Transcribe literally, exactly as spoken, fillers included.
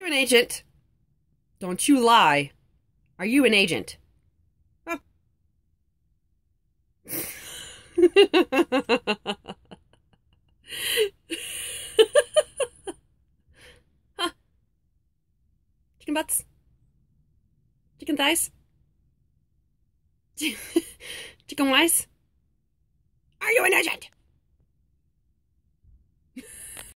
an agent? Don't you lie. Are you an agent? Huh. Huh. Chicken butts? Chicken thighs? Chicken wise? Are you an agent?